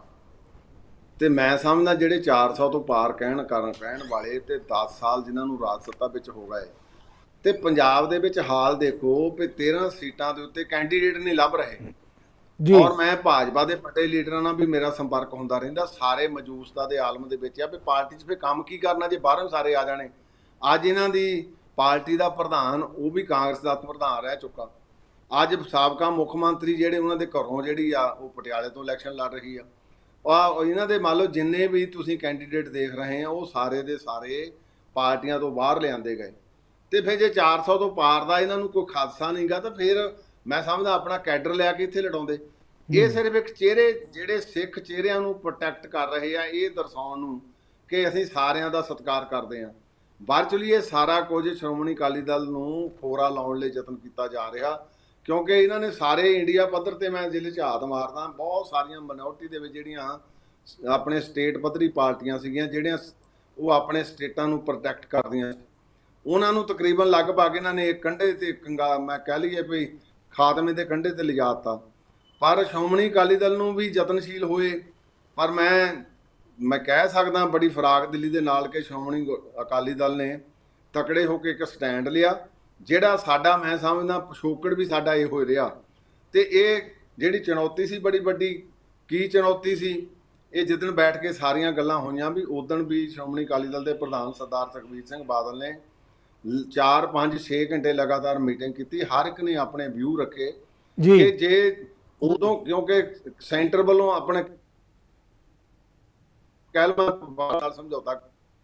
B: ਤੇ ਮੈਂ ਸਮਝਦਾ ਜਿਹੜੇ ਚਾਰ ਸੌ ਤੋਂ ਪਾਰ ਕਹਿਣ ਕਰਨ ਕਹਿਣ ਵਾਲੇ ਤੇ ਦਸ ਸਾਲ ਜਿਨ੍ਹਾਂ ਨੂੰ ਰਾਜ ਸੱਤਾ ਵਿੱਚ ਹੋ ਗਏ, ਤੇ ਪੰਜਾਬ ਦੇ ਵਿੱਚ ਹਾਲ ਦੇਖੋ ਵੀ ਤੇਰਾਂ ਸੀਟਾਂ ਦੇ ਉੱਤੇ ਕੈਂਡੀਡੇਟ ਨਹੀਂ ਲੱਭ ਰਹੇ। ਔਰ ਮੈਂ ਭਾਜਪਾ ਦੇ ਵੱਡੇ ਲੀਡਰਾਂ ਨਾਲ ਵੀ ਮੇਰਾ ਸੰਪਰਕ ਹੁੰਦਾ ਰਹਿੰਦਾ, ਸਾਰੇ ਮੌਜੂਦਾ ਦੇ ਆਲਮ ਦੇ ਵਿੱਚ ਆ ਵੀ ਪਾਰਟੀ 'ਚ ਫਿਰ ਕੰਮ ਕੀ ਕਰਨਾ ਜੇ ਬਾਹਰੋਂ ਸਾਰੇ ਆ ਜਾਣੇ। ਅੱਜ ਇਹਨਾਂ ਦੀ ਪਾਰਟੀ ਦਾ ਪ੍ਰਧਾਨ ਉਹ ਵੀ ਕਾਂਗਰਸ ਦਾ ਪ੍ਰਧਾਨ ਰਹਿ ਚੁੱਕਾ। ਅੱਜ ਸਾਬਕਾ ਮੁੱਖ ਮੰਤਰੀ ਜਿਹੜੇ ਉਹਨਾਂ ਦੇ ਘਰੋਂ ਜਿਹੜੀ ਆ ਉਹ ਪਟਿਆਲੇ ਤੋਂ ਇਲੈਕਸ਼ਨ ਲੜ ਰਹੀ ਆ। ਆ ਇਹਨਾਂ ਦੇ ਮੰਨ ਲਓ ਜਿੰਨੇ ਵੀ ਤੁਸੀਂ ਕੈਂਡੀਡੇਟ ਦੇਖ ਰਹੇ ਆ ਉਹ ਸਾਰੇ ਦੇ ਸਾਰੇ ਪਾਰਟੀਆਂ ਤੋਂ ਬਾਹਰ ਲਿਆਂਦੇ ਗਏ। ਤੇ ਫਿਰ ਜੇ ਚਾਰ ਸੌ ਤੋਂ ਪਾਰ ਦਾ ਇਹਨਾਂ ਨੂੰ ਕੋਈ ਖਾਦਸਾ ਨਹੀਂਗਾ ਤਾਂ ਫਿਰ ਮੈਂ ਸਮਝਦਾ ਆਪਣਾ ਕੈਡਰ ਲਿਆ ਕੇ ਇੱਥੇ ਲੜਾਉਂਦੇ। ਇਹ ਸਿਰਫ ਇੱਕ ਚਿਹਰੇ ਜਿਹੜੇ ਸਿੱਖ ਚਿਹਰਿਆਂ ਨੂੰ ਪ੍ਰੋਟੈਕਟ ਕਰ ਰਹੇ ਆ, ਇਹ ਦਰਸਾਉਣ ਨੂੰ ਕਿ ਅਸੀਂ ਸਾਰਿਆਂ ਦਾ ਸਤਿਕਾਰ ਕਰਦੇ ਹਾਂ। ਵਰਚੁਅਲੀ ਇਹ ਸਾਰਾ ਕੁਝ ਸ਼੍ਰੋਮਣੀ ਅਕਾਲੀ ਦਲ ਨੂੰ ਖੋਰਾ ਲਾਉਣ ਲਈ ਯਤਨ ਕੀਤਾ ਜਾ ਰਿਹਾ, ਕਿਉਂਕਿ ਇਹਨਾਂ ਨੇ ਸਾਰੇ ਇੰਡੀਆ ਪੱਧਰ ਤੇ ਮੈਂ ਜ਼ਿਲ੍ਹੇ 'ਚ ਹੱਥ ਮਾਰਦਾ ਬਹੁਤ ਸਾਰੀਆਂ ਮਿਨੋਰਟੀ ਦੇ ਵਿੱਚ ਜਿਹੜੀਆਂ ਆਪਣੇ ਸਟੇਟ ਪੱਧਰੀ ਪਾਰਟੀਆਂ ਸੀਗੀਆਂ ਜਿਹੜੀਆਂ ਉਹ ਆਪਣੇ ਸਟੇਟਾਂ ਨੂੰ ਪ੍ਰੋਟੈਕਟ ਕਰਦੀਆਂ, ਉਹਨਾਂ ਨੂੰ ਤਕਰੀਬਨ ਲਗਭਗ ਇਹਨਾਂ ਨੇ ਇੱਕ ਕੰਢੇ ਤੇ ਕੰਗਾ ਮੈਂ ਕਹਿ ਲਈਏ ਵੀ ਖਾਤਮੇ ਦੇ ਕੰਢੇ ਤੇ ਲਿਜਾ ਦਿੱਤਾ। ਪਰ ਸ਼੍ਰੋਮਣੀ ਅਕਾਲੀ ਦਲ ਨੂੰ ਵੀ ਯਤਨਸ਼ੀਲ ਹੋਏ, ਪਰ ਮੈਂ ਮੈਂ ਕਹਿ ਸਕਦਾ ਬੜੀ ਫਰਾਕ ਦਿਲੀ ਦੇ ਨਾਲ ਕਿ ਸ਼੍ਰੋਮਣੀ ਅਕਾਲੀ ਦਲ ਨੇ ਤਕੜੇ ਹੋ ਕੇ ਇੱਕ ਸਟੈਂਡ ਲਿਆ, ਜਿਹੜਾ ਸਾਡਾ ਮੈਂ ਸਮਝਦਾ ਪਿਛੋਕੜ ਵੀ ਸਾਡਾ ਇਹ ਹੋ ਰਿਹਾ। ਤੇ ਇਹ ਜਿਹੜੀ ਚੁਣੌਤੀ ਸੀ ਬੜੀ ਵੱਡੀ, ਕੀ ਚੁਣੌਤੀ ਸੀ, ਇਹ ਜਿੱਦਣ ਬੈਠ ਕੇ ਸਾਰੀਆਂ ਗੱਲਾਂ ਹੋਈਆਂ ਵੀ ਉਦਣ ਵੀ ਸ਼੍ਰੋਮਣੀ ਅਕਾਲੀ ਦਲ ਦੇ ਪ੍ਰਧਾਨ ਸਰਦਾਰ ਸੁਖਬੀਰ ਸਿੰਘ ਬਾਦਲ ਨੇ ਚਾਰ ਪੰਜ ਛੇ ਘੰਟੇ ਲਗਾਤਾਰ ਮੀਟਿੰਗ ਕੀਤੀ। ਹਰ ਇੱਕ ਨੇ ਆਪਣੇ ਵਿਊ ਰੱਖੇ ਕਿ ਜੇ ਉਦੋਂ ਕਿਉਂਕਿ ਸੈਂਟਰ ਵੱਲੋਂ ਆਪਣੇ ਕਹਿਲਮਾ ਸਮਝੌਤਾ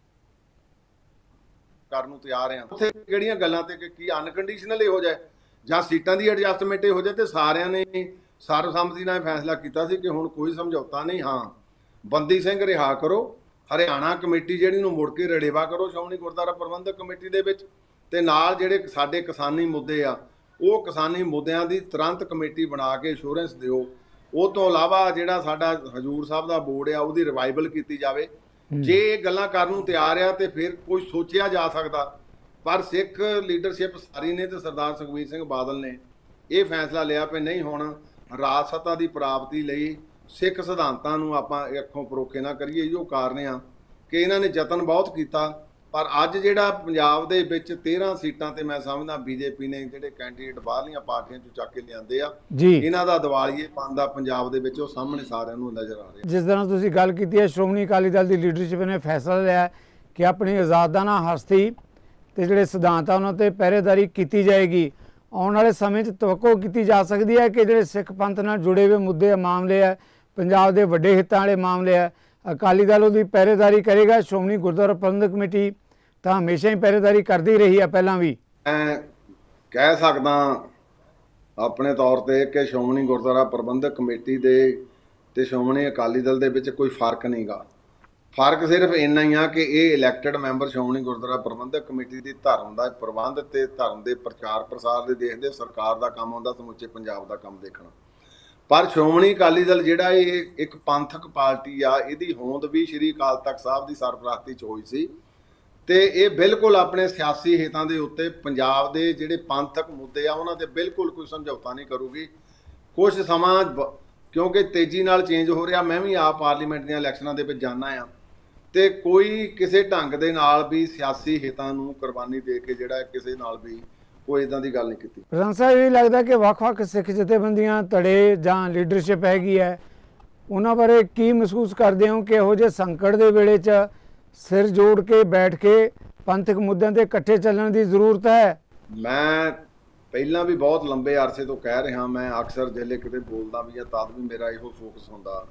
B: ਕਰਨ ਨੂੰ ਤਿਆਰ ਆ, ਉੱਥੇ ਕਿਹੜੀਆਂ ਗੱਲਾਂ ਤੇ ਕਿ ਕੀ ਅਨਕੰਡੀਸ਼ਨਲ ਹੋ ਜਾਏ ਜਾਂ ਸੀਟਾਂ ਦੀ ਐਡਜਸਟਮੈਂਟ ਹੋ ਜਾਏ, ਤੇ ਸਾਰਿਆਂ ਨੇ ਸਰਬਸੰਮਤੀ ਨਾਲ ਫੈਸਲਾ ਕੀਤਾ ਸੀ ਕਿ ਹੁਣ ਕੋਈ ਸਮਝੌਤਾ ਨਹੀਂ, ਹਾਂ ਬੰਦੀ ਸਿੰਘ ਰਿਹਾ ਕਰੋ, ਹਰਿਆਣਾ ਕਮੇਟੀ ਜਿਹੜੀ ਨੂੰ ਮੁੜ ਕੇ ਰੜੇਵਾ ਕਰੋ ਸ਼੍ਰੋਮਣੀ ਗੁਰਦੁਆਰਾ ਪ੍ਰਬੰਧਕ ਕਮੇਟੀ ਦੇ ਵਿੱਚ, ਤੇ ਨਾਲ ਜਿਹੜੇ ਸਾਡੇ ਕਿਸਾਨੀ ਮੁੱਦੇ ਆ ਉਹ ਕਿਸਾਨੀ ਮੁੱਦਿਆਂ ਦੀ ਤੁਰੰਤ ਕਮੇਟੀ ਬਣਾ ਕੇ ਇੰਸ਼ੋਰੈਂਸ ਦਿਓ। ਉਹ ਤੋਂ ਇਲਾਵਾ ਜਿਹੜਾ ਸਾਡਾ ਹਜੂਰ ਸਾਹਿਬ ਦਾ ਬੋਰਡ ਆ ਉਹਦੀ ਰਿਵਾਈਵਲ ਕੀਤੀ ਜਾਵੇ। ਜੇ ਇਹ ਗੱਲਾਂ ਕਰਨ ਨੂੰ ਤਿਆਰ ਆ ਤੇ ਫਿਰ ਕੁਝ ਸੋਚਿਆ ਜਾ ਸਕਦਾ, ਪਰ ਸਿੱਖ ਲੀਡਰਸ਼ਿਪ ਸਾਰੀ ਨੇ ਤੇ ਸਰਦਾਰ ਸੁਖਬੀਰ ਸਿੰਘ ਬਾਦਲ ਨੇ ਇਹ ਫੈਸਲਾ ਲਿਆ ਕਿ ਨਹੀਂ, ਹੁਣ ਰਾਜ ਸੱਤਾ ਦੀ ਪ੍ਰਾਪਤੀ ਲਈ ਸਿੱਖ ਸਿਧਾਂਤਾਂ ਨੂੰ ਆਪਾਂ ਅੱਖੋਂ ਪਰੋਖੇ ਨਾ ਕਰੀਏ। ਇਹੋ ਕਾਰਨ ਆ ਕਿ ਇਹਨਾਂ ਨੇ ਯਤਨ ਬਹੁਤ ਕੀਤਾ, ਪਰ ਅੱਜ ਜਿਹੜਾ ਪੰਜਾਬ ਦੇ ਵਿੱਚ ਤੇਰਾਂ ਸੀਟਾਂ ਤੇ ਮੈਂ ਸਮਝਦਾ ਬੀਜੇਪੀ ਨੇ ਜਿਹੜੇ ਕੈਂਡੀਡੇਟ ਬਾਹਰਲੀਆਂ ਪਾਰਟੀਆਂ ਚੋਂ ਚੱਕ ਕੇ ਲਿਆਂਦੇ ਆ
A: ਜੀ,
B: ਇਹਨਾਂ ਦਾ ਦਿਵਾਲੀਏ ਪਾਉਂਦਾ ਪੰਜਾਬ ਦੇ ਵਿੱਚ ਉਹ ਸਾਹਮਣੇ ਸਾਰਿਆਂ ਨੂੰ ਨਜ਼ਰ ਆ ਰਿਹਾ।
A: ਜਿਸ ਤਰ੍ਹਾਂ ਤੁਸੀਂ ਗੱਲ ਕੀਤੀ ਹੈ, ਸ਼੍ਰੋਮਣੀ ਅਕਾਲੀ ਦਲ ਦੀ ਲੀਡਰਸ਼ਿਪ ਨੇ ਫੈਸਲਾ ਲਿਆ ਕਿ ਆਪਣੀ ਆਜ਼ਾਦਾਨਾ ਹਸਤੀ ਤੇ ਜਿਹੜੇ ਸਿਧਾਂਤ ਆ ਉਹਨਾਂ ਤੇ ਪਹਿਰੇਦਾਰੀ ਕੀਤੀ ਜਾਏਗੀ। ਆਉਣ ਵਾਲੇ ਸਮੇਂ 'ਚ ਤਵੱਕੋ ਕੀਤੀ ਜਾ ਸਕਦੀ ਹੈ ਕਿ ਜਿਹੜੇ ਸਿੱਖ ਪੰਥ ਨਾਲ ਜੁੜੇ ਹੋਏ ਮੁੱਦੇ ਮਾਮਲੇ ਆ, ਪੰਜਾਬ ਦੇ ਵੱਡੇ ਹਿੱਤਾਂ ਵਾਲੇ ਮਾਮਲੇ ਆ, ਅਕਾਲੀ ਦਲ ਉਹਦੀ ਪਹਿਰੇਦਾਰੀ ਕਰੇਗਾ। ਸ਼੍ਰੋਮਣੀ ਗੁਰਦੁਆਰਾ ਪ੍ਰਬੰਧਕ ਕਮੇਟੀ ਤਾਂ ਹਮੇਸ਼ਾ ਹੀ ਪਹਿਰੇਦਾਰੀ ਕਰਦੀ ਰਹੀ ਹੈ, ਪਹਿਲਾਂ ਵੀ।
B: ਮੈਂ ਕਹਿ ਸਕਦਾ ਆਪਣੇ ਤੌਰ ਤੇ ਕਿ ਸ਼੍ਰੋਮਣੀ ਗੁਰਦੁਆਰਾ ਪ੍ਰਬੰਧਕ ਕਮੇਟੀ ਦੇ ਤੇ ਸ਼੍ਰੋਮਣੀ ਅਕਾਲੀ ਦਲ ਦੇ ਵਿੱਚ ਕੋਈ ਫਰਕ ਨਹੀਂਗਾ। ਫਰਕ ਸਿਰਫ ਇੰਨਾ ਹੀ ਆ ਕਿ ਇਹ elected member Shiromani Gurdwara Parbandhak committee ਦੀ ਧਰਮ ਦਾ ਪ੍ਰਬੰਧ ਤੇ ਧਰਮ ਦੇ ਪ੍ਰਚਾਰ ਪ੍ਰਸਾਰ ਦੇ ਦੇਖਦੇ, ਸਰਕਾਰ ਦਾ ਕੰਮ ਹੁੰਦਾ ਸਮੁੱਚੇ ਪੰਜਾਬ ਦਾ ਕੰਮ ਦੇਖਣਾ। ਪਰ ਸ਼੍ਰੋਮਣੀ ਅਕਾਲੀ ਦਲ ਜਿਹੜਾ ਇਹ ਇੱਕ ਪੰਥਕ ਪਾਰਟੀ ਆ, ਇਹਦੀ ਹੋਂਦ ਵੀ ਸ਼੍ਰੀ ਅਕਾਲ ਤਖਤ ਸਾਹਿਬ ਦੀ ਸਰਪ੍ਰਸਤੀ 'ਚ ਹੋਈ ਸੀ ਤੇ ਇਹ ਬਿਲਕੁਲ ਆਪਣੇ ਸਿਆਸੀ ਹਿੱਤਾਂ ਦੇ ਉੱਤੇ ਪੰਜਾਬ ਦੇ ਜਿਹੜੇ ਪੰਥਕ ਮੁੱਦੇ ਆ ਉਹਨਾਂ ਤੇ ਬਿਲਕੁਲ ਕੋਈ ਸਮਝੌਤਾ ਨਹੀਂ ਕਰੂਗੀ। ਕੁਝ ਸਮਾਂ ਕਿਉਂਕਿ ਤੇਜ਼ੀ ਨਾਲ ਚੇਂਜ ਹੋ ਰਿਹਾ, ਮੈਂ ਵੀ ਆਪ ਪਾਰਲੀਮੈਂਟ ਦੀਆਂ ਇਲੈਕਸ਼ਨਾਂ ਦੇ ਵਿੱਚ ਜਾਣਾ ਆ ਤੇ ਕੋਈ ਕਿਸੇ ਢੰਗ ਦੇ ਨਾਲ ਵੀ ਸਿਆਸੀ ਹਿੱਤਾਂ ਨੂੰ ਕੁਰਬਾਨੀ ਦੇ ਕੇ ਜਿਹੜਾ ਕਿਸੇ ਨਾਲ ਵੀ ਕੋਈ ਇਦਾਂ ਦੀ ਗੱਲ ਨਹੀਂ ਕੀਤੀ।
A: ਪ੍ਰਧਾਨ ਸਾਹਿਬ, ਇਹ ਲੱਗਦਾ ਕਿ ਵੱਖ-ਵੱਖ ਸਿੱਖ ਜਥੇਬੰਦੀਆਂ ਧੜੇ ਜਾਂ ਲੀਡਰਸ਼ਿਪ ਹੈਗੀ ਹੈ, ਉਹਨਾਂ ਬਾਰੇ ਕੀ ਮਹਿਸੂਸ ਕਰਦੇ ਹੋ ਕਿ ਇਹੋ ਜਿਹੇ ਸੰਕਟ ਦੇ ਵੇਲੇ 'ਚ ਸਿਰ ਜੋੜ ਕੇ ਬੈਠ ਕੇ ਪੰਥਕ ਮੁੱਦਿਆਂ ਤੇ ਇਕੱਠੇ ਚੱਲਣ ਦੀ ਜ਼ਰੂਰਤ ਹੈ?
B: ਮੈਂ ਪਹਿਲਾਂ ਵੀ ਬਹੁਤ ਲੰਬੇ ਅਰਸੇ ਤੋਂ ਕਹਿ ਰਿਹਾ, ਮੈਂ ਅਕਸਰ ਜਿਹੜੇ ਕਿਤੇ ਬੋਲਦਾ ਵੀ ਆ ਤਦ ਵੀ ਮੇਰਾ ਇਹੋ ਫੋਕਸ ਹੁੰਦਾ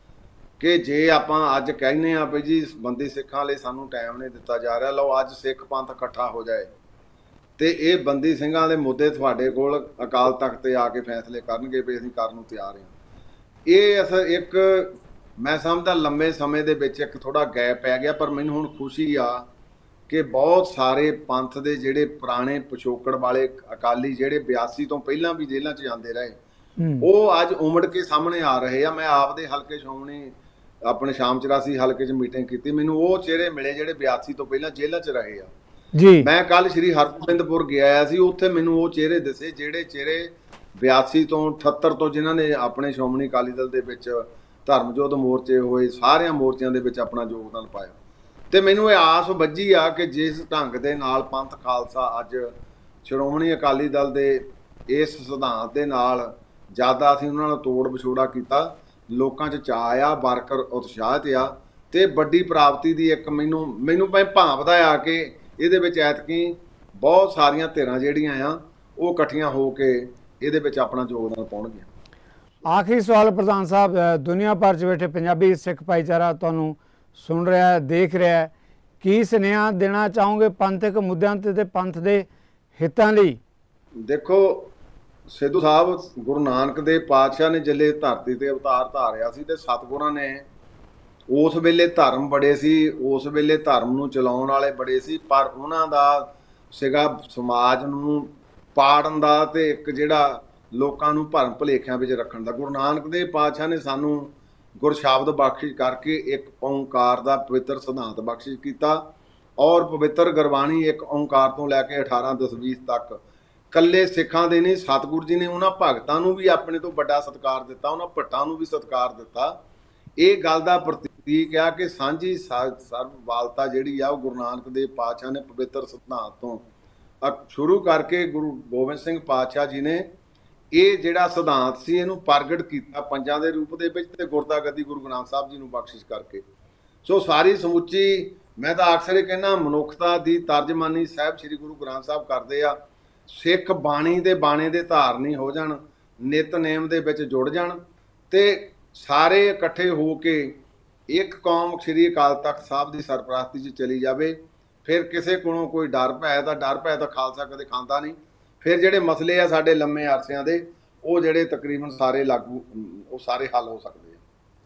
B: ਕਿ ਜੇ ਆਪਾਂ ਅੱਜ ਕਹਿੰਦੇ ਆ ਵੀ ਜੀ ਬੰਦੀ ਸਿੱਖਾਂ ਲਈ ਸਾਨੂੰ ਟਾਈਮ ਨਹੀਂ ਦਿੱਤਾ ਜਾ ਰਿਹਾ, ਲਓ ਅੱਜ ਸਿੱਖ ਪੰਥ ਇਕੱਠਾ ਹੋ ਜਾਏ ਤੇ ਇਹ ਬੰਦੀ ਸਿੰਘਾਂ ਦੇ ਮੁੱਦੇ ਤੁਹਾਡੇ ਕੋਲ ਅਕਾਲ ਤਖਤ ਤੇ ਆ ਕੇ ਫੈਸਲੇ ਕਰਨਗੇ ਵੀ ਅਸੀਂ ਕਰਨ ਨੂੰ ਤਿਆਰ ਹਾਂ। ਇਹ ਅਸਰ ਇੱਕ ਮੈਂ ਸਮਝਦਾ ਲੰਮੇ ਸਮੇਂ ਦੇ ਵਿੱਚ ਇੱਕ ਥੋੜਾ ਗੈਪ ਪੈ ਗਿਆ, ਪਰ ਮੈਨੂੰ ਹੁਣ ਖੁਸ਼ੀ ਆ ਕਿ ਬਹੁਤ ਸਾਰੇ ਪੰਥ ਦੇ ਜਿਹੜੇ ਪੁਰਾਣੇ ਪਿਛੋਕੜ ਵਾਲੇ ਅਕਾਲੀ ਜਿਹੜੇ ਬਿਆਸੀ ਤੋਂ ਪਹਿਲਾਂ ਵੀ ਜੇਲ੍ਹਾਂ 'ਚ ਜਾਂਦੇ ਰਹੇ, ਉਹ ਅੱਜ ਉਮੜ ਕੇ ਸਾਹਮਣੇ ਆ ਰਹੇ ਆ। ਮੈਂ ਆਪਦੇ ਹਲਕੇ ਸ਼੍ਰੋਮਣੀ ਆਪਣੇ ਸ਼ਾਮ ਚੁਰਾਸੀ ਹਲਕੇ 'ਚ ਮੀਟਿੰਗ ਕੀਤੀ, ਮੈਨੂੰ ਉਹ ਚਿਹਰੇ ਮਿਲੇ ਜਿਹੜੇ ਬਿਆਸੀ ਤੋਂ ਪਹਿਲਾਂ ਜੇਲ੍ਹਾਂ 'ਚ ਰਹੇ ਆ ਜੀ। ਮੈਂ ਕੱਲ ਸ਼੍ਰੀ ਹਰਗੋਬਿੰਦਪੁਰ ਗਿਆ ਸੀ, ਉੱਥੇ ਮੈਨੂੰ ਉਹ ਚਿਹਰੇ ਦਿਸੇ ਜਿਹੜੇ ਚਿਹਰੇ ਬਿਆਸੀ ਤੋਂ ਅਠੱਤਰ ਤੋਂ ਜਿਨ੍ਹਾਂ ਨੇ ਆਪਣੇ ਸ਼੍ਰੋਮਣੀ ਅਕਾਲੀ ਦਲ ਦੇ ਵਿੱਚ ਧਰਮਯੁੱਧ ਮੋਰਚੇ ਹੋਏ, ਸਾਰਿਆਂ ਮੋਰਚਿਆਂ ਦੇ ਵਿੱਚ ਆਪਣਾ ਯੋਗਦਾਨ ਪਾਇਆ ਤੇ ਮੈਨੂੰ ਇਹ ਆਸ ਵੱਜੀ ਆ ਕਿ ਜਿਸ ਢੰਗ ਦੇ ਨਾਲ ਪੰਥ ਖਾਲਸਾ ਅੱਜ ਸ਼੍ਰੋਮਣੀ ਅਕਾਲੀ ਦਲ ਦੇ ਇਸ ਸਿਧਾਂਤ ਦੇ ਨਾਲ ਜ਼ਿਆਦਾ ਅਸੀਂ ਉਹਨਾਂ ਨਾਲ ਤੋੜ ਵਿਛੋੜਾ ਕੀਤਾ, ਲੋਕਾਂ 'ਚ ਚਾਅ ਆ, ਵਰਕਰ ਉਤਸ਼ਾਹਿਤ ਆ ਤੇ ਵੱਡੀ ਪ੍ਰਾਪਤੀ ਦੀ ਇੱਕ ਮੈਨੂੰ ਮੈਨੂੰ ਭਾਵਦਾ ਆ ਕਿ ਇਹਦੇ ਵਿੱਚ ਐਤਕੀ ਬਹੁਤ ਸਾਰੀਆਂ ਧਿਰਾਂ ਜਿਹੜੀਆਂ ਆ ਉਹ ਇਕੱਠੀਆਂ ਹੋ ਕੇ ਇਹਦੇ ਵਿੱਚ ਆਪਣਾ ਯੋਗਦਾਨ ਪਾਉਣਗੀਆਂ।
A: ਆਖਰੀ ਸਵਾਲ ਪ੍ਰਧਾਨ ਸਾਹਿਬ, ਦੁਨੀਆ ਭਰ 'ਚ ਬੈਠੇ ਪੰਜਾਬੀ ਸਿੱਖ ਭਾਈਚਾਰਾ ਤੁਹਾਨੂੰ ਸੁਣ ਰਿਹਾ ਹੈ, ਦੇਖ ਰਿਹਾ ਹੈ, ਕੀ ਸੁਨੇਹਾ ਦੇਣਾ ਚਾਹੋਗੇ ਪੰਥਕ ਮੁੱਦਿਆਂ ਤੇ ਤੇ ਪੰਥ ਦੇ ਹਿੱਤਾਂ ਲਈ?
B: ਦੇਖੋ ਸਿੱਧੂ ਸਾਹਿਬ, ਗੁਰੂ ਨਾਨਕ ਦੇਵ ਪਾਤਸ਼ਾਹ ਨੇ ਜਿਲੇ ਧਰਤੀ ਤੇ ਅਵਤਾਰ ਧਾਰਿਆ ਸੀ ਤੇ ਸਤਿਗੁਰਾਂ ਨੇ ਉਸ ਵੇਲੇ ਧਰਮ ਬੜੇ ਸੀ, ਉਸ ਵੇਲੇ ਧਰਮ ਨੂੰ ਚਲਾਉਣ ਵਾਲੇ ਬੜੇ ਸੀ, ਪਰ ਉਹਨਾਂ ਦਾ ਸੀਗਾ ਸਮਾਜ ਨੂੰ ਪਾੜਨ ਦਾ ਤੇ ਇੱਕ ਜਿਹੜਾ ਲੋਕਾਂ ਨੂੰ ਭਰਮ ਭੁਲੇਖਿਆਂ ਵਿੱਚ ਰੱਖਣ ਦਾ। ਗੁਰੂ ਨਾਨਕ ਦੇਵ ਪਾਤਸ਼ਾਹ ਨੇ ਸਾਨੂੰ ਗੁਰਸ਼ਬਦ ਬਖਸ਼ਿਸ਼ ਕਰਕੇ ਇੱਕ ਓਂਕਾਰ ਦਾ ਪਵਿੱਤਰ ਸਿਧਾਂਤ ਬਖਸ਼ਿਸ਼ ਕੀਤਾ ਔਰ ਪਵਿੱਤਰ ਗੁਰਬਾਣੀ ਇੱਕ ਓਂਕਾਰ ਤੋਂ ਲੈ ਕੇ ਅਠਾਰਾਂ ਦਸਵੀਂ ਤੱਕ ਕੱਲੇ ਸਿੱਖਾਂ ਦੇ ਨਹੀਂ, ਸਤਿਗੁਰੂ ਜੀ ਨੇ ਉਹਨਾਂ ਭਗਤਾਂ ਨੂੰ ਵੀ ਆਪਣੇ ਤੋਂ ਵੱਡਾ ਸਤਿਕਾਰ ਦਿੱਤਾ, ਉਹਨਾਂ ਭੱਟਾਂ ਨੂੰ ਵੀ ਸਤਿਕਾਰ ਦਿੱਤਾ। ਇਹ ਗੱਲ ਦਾ ਪ੍ਰਤੀਕ ਆ ਕਿ ਸਾਂਝੀ ਸਰਬਵਾਲਤਾ ਜਿਹੜੀ ਆ ਉਹ ਗੁਰੂ ਨਾਨਕ ਦੇਵ ਪਾਤਸ਼ਾਹ ਨੇ ਪਵਿੱਤਰ ਸਿਧਾਂਤ ਤੋਂ ਸ਼ੁਰੂ ਕਰਕੇ ਗੁਰੂ ਗੋਬਿੰਦ ਸਿੰਘ ਪਾਤਸ਼ਾਹ ਜੀ ਨੇ ਇਹ ਜਿਹੜਾ ਸਿਧਾਂਤ ਸੀ ਇਹਨੂੰ ਪ੍ਰਗਟ ਕੀਤਾ ਪੰਜਾਂ ਦੇ ਰੂਪ ਦੇ ਵਿੱਚ ਤੇ ਗੁਰਤਾ ਗੱਦੀ ਗੁਰੂ ਗ੍ਰੰਥ ਸਾਹਿਬ ਜੀ ਨੂੰ ਬਖਸ਼ਿਸ਼ ਕਰਕੇ। ਸੋ ਸਾਰੀ ਸਮੁੱਚੀ ਮੈਂ ਤਾਂ ਅਕਸਰ ਇਹ ਕਹਿੰਦਾ ਮਨੁੱਖਤਾ ਦੀ ਤਰਜਮਾਨੀ ਸਾਹਿਬ ਸ੍ਰੀ ਗੁਰੂ ਗ੍ਰੰਥ ਸਾਹਿਬ ਕਰਦੇ ਆ। ਸਿੱਖ ਬਾਣੀ ਦੇ ਬਾਣੇ ਦੇ ਧਾਰਨੀ ਹੋ ਜਾਣ, ਨਿਤਨੇਮ ਦੇ ਵਿੱਚ ਜੁੜ ਜਾਣ ਤੇ ਸਾਰੇ ਇਕੱਠੇ ਹੋ ਕੇ ਇੱਕ ਕੌਮ ਸ੍ਰੀ ਅਕਾਲ ਤਖਤ ਸਾਹਿਬ ਦੀ ਸਰਪ੍ਰਸਤੀ 'ਚ ਚਲੀ ਜਾਵੇ। ਫਿਰ ਕਿਸੇ ਕੋਲੋਂ ਕੋਈ ਡਰ ਭੈ ਤਾਂ ਡਰ ਭੈ ਤਾਂ ਖਾਲਸਾ ਕਦੇ ਖਾਂਦਾ ਨਹੀਂ। ਫਿਰ ਜਿਹੜੇ ਮਸਲੇ ਆ ਸਾਡੇ ਲੰਮੇ ਅਰਸਿਆਂ ਦੇ ਉਹ ਜਿਹੜੇ ਤਕਰੀਬਨ ਸਾਰੇ ਲਾਗੂ ਉਹ ਸਾਰੇ ਹੱਲ ਹੋ ਸਕਦੇ ਆ।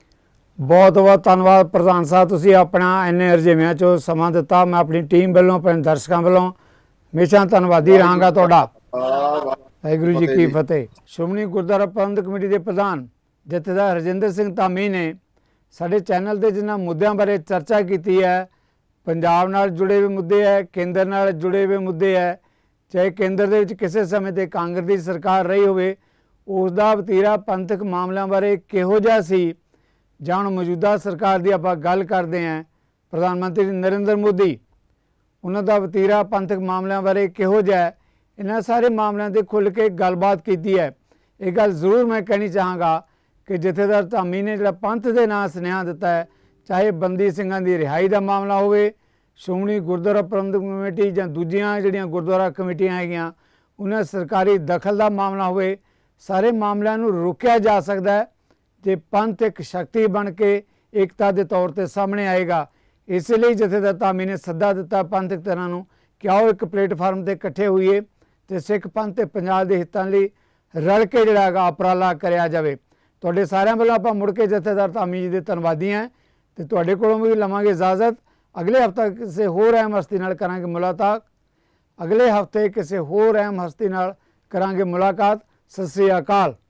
A: ਬਹੁਤ ਬਹੁਤ ਧੰਨਵਾਦ ਪ੍ਰਧਾਨ ਸਾਹਿਬ, ਤੁਸੀਂ ਆਪਣਾ ਇੰਨੇ ਰੁਝੇਵਿਆਂ 'ਚੋਂ ਸਮਾਂ ਦਿੱਤਾ। ਮੈਂ ਆਪਣੀ ਟੀਮ ਵੱਲੋਂ, ਆਪਣੇ ਦਰਸ਼ਕਾਂ ਵੱਲੋਂ ਹਮੇਸ਼ਾ ਧੰਨਵਾਦੀ ਰਹਾਂਗਾ ਤੁਹਾਡਾ। ਵਾਹਿਗੁਰੂ ਜੀ ਕੀ ਫਤਿਹ। ਸ਼੍ਰੋਮਣੀ ਗੁਰਦੁਆਰਾ ਪ੍ਰਬੰਧਕ ਕਮੇਟੀ ਦੇ ਪ੍ਰਧਾਨ ਜਥੇਦਾਰ ਹਰਜਿੰਦਰ ਸਿੰਘ ਧਾਮੀ ਨੇ ਸਾਡੇ ਚੈਨਲ 'ਤੇ ਜਿਨ੍ਹਾਂ ਮੁੱਦਿਆਂ ਬਾਰੇ ਚਰਚਾ ਕੀਤੀ ਹੈ, ਪੰਜਾਬ ਨਾਲ ਜੁੜੇ ਹੋਏ ਮੁੱਦੇ ਹੈ, ਕੇਂਦਰ ਨਾਲ ਜੁੜੇ ਹੋਏ ਮੁੱਦੇ ਹੈ, ਚਾਹੇ ਕੇਂਦਰ ਦੇ ਵਿੱਚ ਕਿਸੇ ਸਮੇਂ 'ਤੇ ਕਾਂਗਰਸ ਦੀ ਸਰਕਾਰ ਰਹੀ ਹੋਵੇ, ਉਸ ਦਾ ਵਤੀਰਾ ਪੰਥਕ ਮਾਮਲਿਆਂ ਬਾਰੇ ਕਿਹੋ ਜਿਹਾ ਸੀ, ਜਾਂ ਹੁਣ ਮੌਜੂਦਾ ਸਰਕਾਰ ਦੀ ਆਪਾਂ ਗੱਲ ਕਰਦੇ ਹਾਂ, ਪ੍ਰਧਾਨ ਮੰਤਰੀ ਨਰਿੰਦਰ ਮੋਦੀ ਉਹਨਾਂ ਦਾ ਵਤੀਰਾ ਪੰਥਕ ਮਾਮਲਿਆਂ ਬਾਰੇ ਕਿਹੋ ਜਿਹਾ ਹੈ, ਇਹਨਾਂ ਸਾਰੇ ਮਾਮਲਿਆਂ 'ਤੇ ਖੁੱਲ੍ਹ ਕੇ ਗੱਲਬਾਤ ਕੀਤੀ ਹੈ। ਇਹ ਗੱਲ ਜ਼ਰੂਰ ਮੈਂ ਕਹਿਣੀ ਚਾਹਾਂਗਾ ਕਿ ਜਥੇਦਾਰ ਧਾਮੀ ਨੇ ਜਿਹੜਾ ਪੰਥ ਦੇ ਨਾਂ ਸੁਨੇਹਾ ਦਿੱਤਾ ਹੈ, ਚਾਹੇ ਬੰਦੀ ਸਿੰਘਾਂ ਦੀ ਰਿਹਾਈ ਦਾ ਮਾਮਲਾ ਹੋਵੇ, ਸ਼੍ਰੋਮਣੀ ਗੁਰਦੁਆਰਾ ਪ੍ਰਬੰਧਕ ਕਮੇਟੀ ਜਾਂ ਦੂਜੀਆਂ ਜਿਹੜੀਆਂ ਗੁਰਦੁਆਰਾ ਕਮੇਟੀਆਂ ਹੈਗੀਆਂ ਉਹਨਾਂ ਸਰਕਾਰੀ ਦਖਲ ਦਾ ਮਾਮਲਾ ਹੋਵੇ, ਸਾਰੇ ਮਾਮਲਿਆਂ ਨੂੰ ਰੋਕਿਆ ਜਾ ਸਕਦਾ ਹੈ ਜੇ ਪੰਥ ਇੱਕ ਸ਼ਕਤੀ ਬਣ ਕੇ ਏਕਤਾ ਦੇ ਤੌਰ 'ਤੇ ਸਾਹਮਣੇ ਆਏਗਾ। ਇਸ ਲਈ ਜਥੇਦਾਰ ਧਾਮੀ ਨੇ ਸੱਦਾ ਦਿੱਤਾ ਪੰਥਕ ਧਿਰਾਂ ਨੂੰ ਕਿ ਆਓ ਇੱਕ ਪਲੇਟਫਾਰਮ 'ਤੇ ਇਕੱਠੇ ਹੋਈਏ ਅਤੇ ਸਿੱਖ ਪੰਥ ਤੇ ਪੰਜਾਬ ਦੇ ਹਿੱਤਾਂ ਲਈ ਰਲ ਕੇ ਜਿਹੜਾ ਹੈਗਾ ਉਪਰਾਲਾ ਕਰਿਆ ਜਾਵੇ। ਤੁਹਾਡੇ ਸਾਰਿਆਂ ਵੱਲੋਂ ਆਪਾਂ ਮੁੜ ਕੇ ਜਥੇਦਾਰ ਧਾਮੀ ਜੀ ਦੇ ਧੰਨਵਾਦੀ ਹਾਂ ਅਤੇ ਤੁਹਾਡੇ ਕੋਲੋਂ ਵੀ ਲਵਾਂਗੇ ਇਜਾਜ਼ਤ। ਅਗਲੇ ਹਫ਼ਤੇ ਕਿਸੇ ਹੋਰ ਅਹਿਮ ਹਸਤੀ ਨਾਲ ਕਰਾਂਗੇ ਮੁਲਾਕਾਤ ਅਗਲੇ ਹਫ਼ਤੇ ਕਿਸੇ ਹੋਰ ਅਹਿਮ ਹਸਤੀ ਨਾਲ ਕਰਾਂਗੇ ਮੁਲਾਕਾਤ। ਸਤਿ ਸ੍ਰੀ ਅਕਾਲ।